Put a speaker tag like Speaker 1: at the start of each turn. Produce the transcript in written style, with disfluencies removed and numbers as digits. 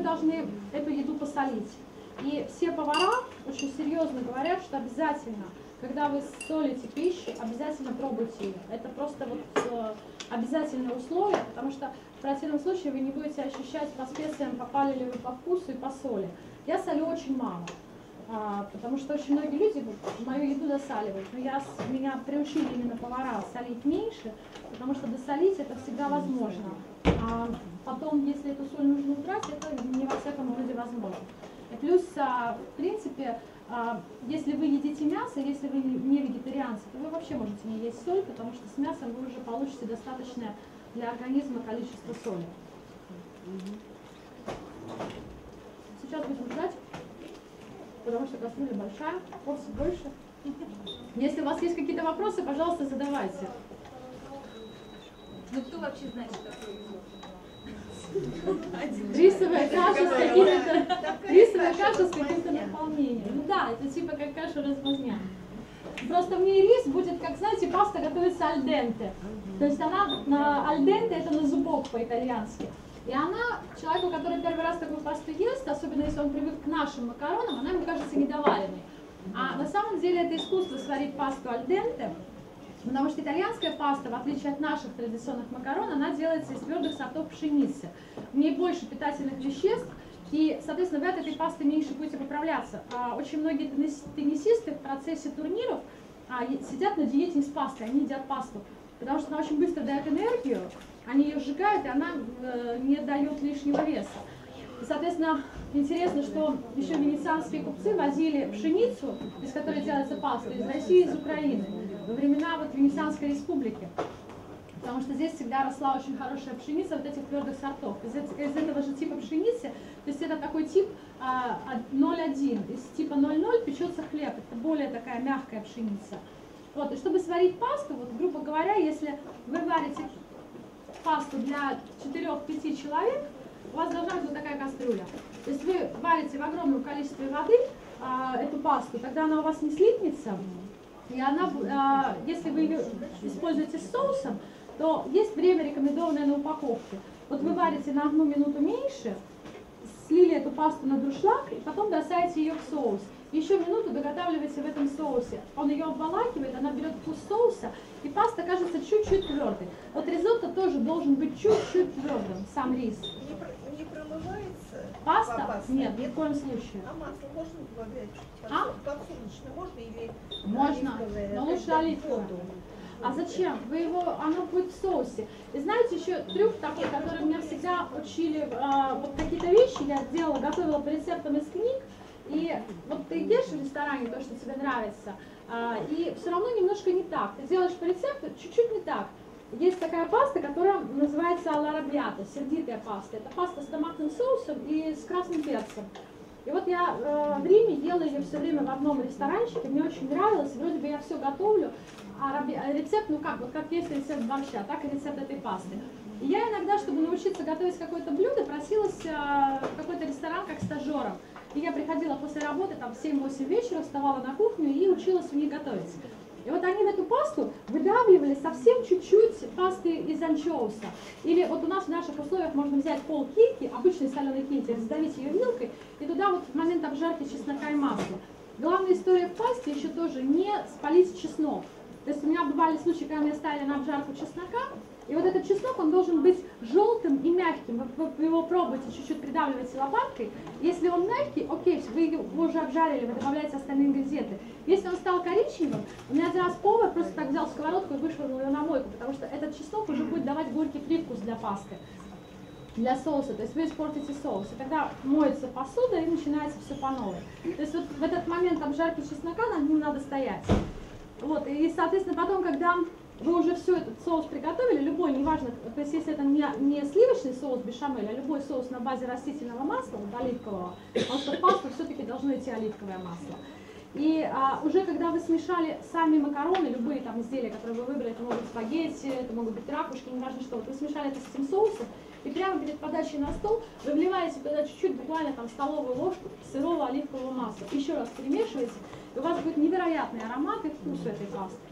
Speaker 1: должны эту еду посолить. И все повара очень серьезно говорят, что обязательно, когда вы солите пищу, обязательно пробуйте ее. Это просто вот обязательное условие, потому что в противном случае вы не будете ощущать по специям, попали ли вы по вкусу и по соли. Я солю очень мало, потому что очень многие люди мою еду досаливают. Но меня приучили именно повара солить меньше, потому что досолить это всегда возможно. А потом, если эту соль нужно убрать, это не во всяком роде возможно. И плюс, в принципе, если вы едите мясо, если вы не вегетарианцы, то вы вообще можете не есть соль, потому что с мясом вы уже получите достаточное для организма количество соли. Сейчас будем ждать, потому что кастрюля большая, порция больше. Если у вас есть какие-то вопросы, пожалуйста, задавайте.
Speaker 2: Ну кто вообще знает, что такое ризотто?
Speaker 1: Рисовая каша с каким-то наполнением. Ну да, это типа как каша размазня. Просто в ней рис будет, как, знаете, паста готовится аль денте. То есть она аль денте это на зубок по-итальянски. И она, человеку, который первый раз такую пасту ест, особенно если он привык к нашим макаронам, она ему кажется недоваренной. А на самом деле это искусство сварить пасту аль денте. Потому что итальянская паста, в отличие от наших традиционных макарон, она делается из твердых сортов пшеницы. В ней больше питательных веществ, и, соответственно, вы от этой пасты меньше будете поправляться. Очень многие теннисисты в процессе турниров сидят на диете из пасты, они едят пасту, потому что она очень быстро дает энергию, они ее сжигают, и она не дает лишнего веса. И, соответственно, интересно, что еще венецианские купцы возили пшеницу, из которой делается паста, из России и из Украины, во времена вот Венецианской республики. Потому что здесь всегда росла очень хорошая пшеница вот этих твердых сортов. Из этого же типа пшеницы, то есть это такой тип 0,1. Из типа 0,0 печется хлеб, это более такая мягкая пшеница. Вот, и чтобы сварить пасту, вот, грубо говоря, если вы варите пасту для 4-5 человек, у вас должна быть вот такая кастрюля. То есть вы варите в огромном количестве воды эту пасту, тогда она у вас не слипнется. И она, если вы ее используете с соусом, то есть время, рекомендованное на упаковке. Вот вы варите на 1 минуту меньше, слили эту пасту на дуршлаг, и потом бросаете ее в соус. Еще минуту доготавливаете в этом соусе. Он ее обволакивает, она берет вкус соуса, и паста кажется чуть-чуть твердой. Вот ризотто тоже должен быть чуть-чуть твердым, сам рис.
Speaker 3: Не промывается?
Speaker 1: Паста? Нет, ни в коем случае.
Speaker 3: А масло можно добавлять? Подсолнечное можно или
Speaker 1: можно,
Speaker 3: оливковое?
Speaker 1: но лучше оливковое. А зачем? Оно будет в соусе. И знаете, еще трюк такой, который меня всегда учили, вот какие-то вещи я делала, готовила по рецептам из книг, и вот ты ешь в ресторане то, что тебе нравится, и все равно немножко не так. Ты делаешь по рецепту чуть-чуть не так. Есть такая паста, которая называется алл'аррабbiata, сердитая паста. Это паста с томатным соусом и с красным перцем. И вот я в Риме ела ее все время в одном ресторанчике, мне очень нравилось, вроде бы я все готовлю, а рецепт, ну как, вот как есть рецепт борща, так и рецепт этой пасты. И я иногда, чтобы научиться готовить какое-то блюдо, просилась в какой-то ресторан как стажером. И я приходила после работы, там, в 7-8 вечера, вставала на кухню и училась у них готовить. И вот они в эту пасту выдавливали совсем чуть-чуть пасты из анчоуса. Или вот у нас в наших условиях можно взять пол кильки, обычной соленой кильки, раздавить ее вилкой, и туда вот в момент обжарки чеснока и масла. Главная история в пасте еще тоже не спалить чеснок. То есть у меня бывали случаи, когда мне ставили на обжарку чеснока, и вот этот чеснок, он должен быть желтым и мягким. Вы его пробуете, чуть-чуть придавливаете лопаткой. Если он мягкий, окей, вы его уже обжарили, вы добавляете остальные ингредиенты. Если он стал коричневым, у меня один раз повар просто так взял сковородку и вышвырнул ее на мойку, потому что этот чеснок уже будет давать горький привкус для пасты, для соуса. То есть вы испортите соус, и тогда моется посуда и начинается все по новой. То есть вот в этот момент обжарки чеснока над ним надо стоять. Вот, и, соответственно, потом, когда вы уже все этот соус приготовили, любой, неважно, то есть если это не сливочный соус бешамель, а любой соус на базе растительного масла, вот, оливкового, потому что в пасту все-таки должно идти оливковое масло. И уже когда вы смешали сами макароны, любые там изделия, которые вы выбрали, это могут быть спагетти, это могут быть ракушки, неважно что, вот вы смешали это с этим соусом, и прямо перед подачей на стол вы вливаете туда чуть-чуть, буквально там столовую ложку сырого оливкового масла, еще раз перемешиваете, и у вас будет невероятный аромат и вкус у этой пасты.